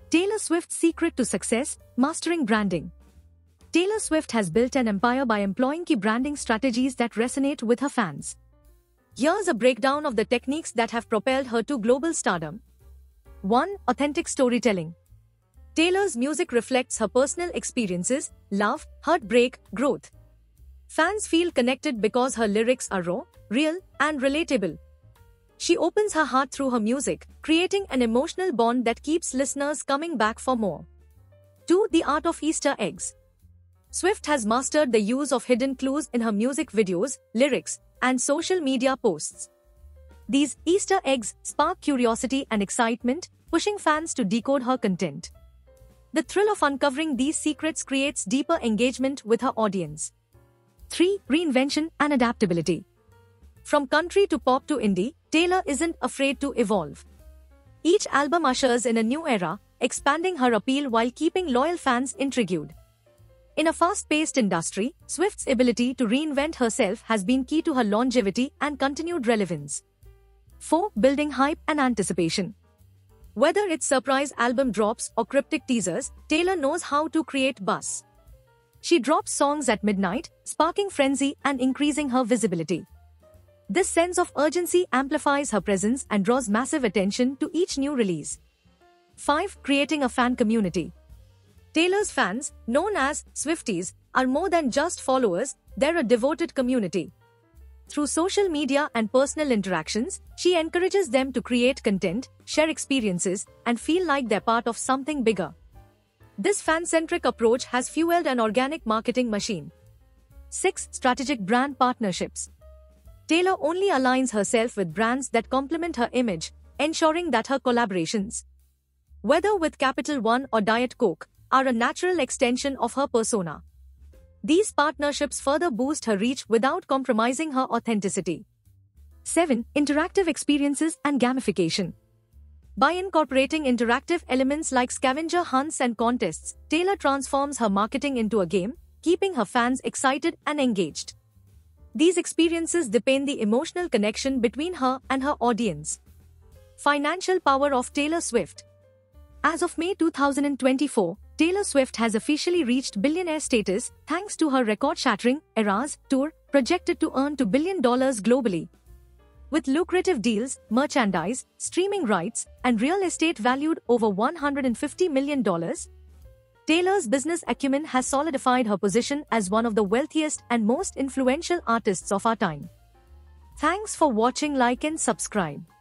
Taylor Swift's secret to success: mastering branding. Taylor Swift has built an empire by employing key branding strategies that resonate with her fans. Here's a breakdown of the techniques that have propelled her to global stardom. 1. Authentic storytelling. Taylor's music reflects her personal experiences: love, heartbreak, growth. Fans feel connected because her lyrics are raw, real, and relatable. She opens her heart through her music, creating an emotional bond that keeps listeners coming back for more. 2. The art of Easter eggs. Swift has mastered the use of hidden clues in her music videos, lyrics, and social media posts. These Easter eggs spark curiosity and excitement, pushing fans to decode her content. The thrill of uncovering these secrets creates deeper engagement with her audience. 3. Reinvention and adaptability. From country to pop to indie, Taylor isn't afraid to evolve. Each album ushers in a new era, expanding her appeal while keeping loyal fans intrigued. In a fast-paced industry, Swift's ability to reinvent herself has been key to her longevity and continued relevance. 4. Building hype and anticipation. Whether it's surprise album drops or cryptic teasers, Taylor knows how to create buzz. She drops songs at midnight, sparking frenzy and increasing her visibility. This sense of urgency amplifies her presence and draws massive attention to each new release. 5. Creating a fan community. Taylor's fans, known as Swifties, are more than just followers, they're a devoted community. Through social media and personal interactions, she encourages them to create content, share experiences, and feel like they're part of something bigger. This fan-centric approach has fueled an organic marketing machine. 6. Strategic brand partnerships. Taylor only aligns herself with brands that complement her image, ensuring that her collaborations, whether with Capital One or Diet Coke, are a natural extension of her persona. These partnerships further boost her reach without compromising her authenticity. 7. Interactive experiences and gamification. By incorporating interactive elements like scavenger hunts and contests, Taylor transforms her marketing into a game, keeping her fans excited and engaged. These experiences deepen the emotional connection between her and her audience. Financial power of Taylor Swift. As of May 2024, Taylor Swift has officially reached billionaire status thanks to her record-shattering Eras tour, projected to earn $2 billion globally. With lucrative deals, merchandise, streaming rights, and real estate valued over $150 million, Taylor's business acumen has solidified her position as one of the wealthiest and most influential artists of our time. Thanks for watching. Like and subscribe.